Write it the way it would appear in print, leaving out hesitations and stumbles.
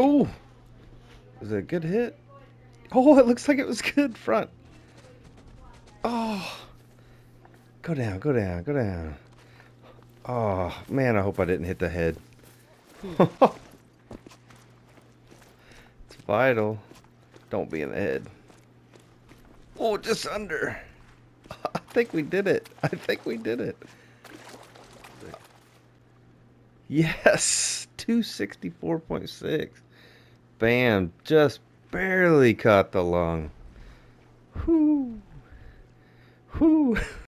Oh, was it a good hit? Oh, it looks like it was good front. Oh, go down, go down, go down. Oh, man, I hope I didn't hit the head. It's vital. Don't be in the head. Oh, just under. I think we did it. I think we did it. Yes, 264.6. Bam, just barely caught the lung. Whoo. Whoo.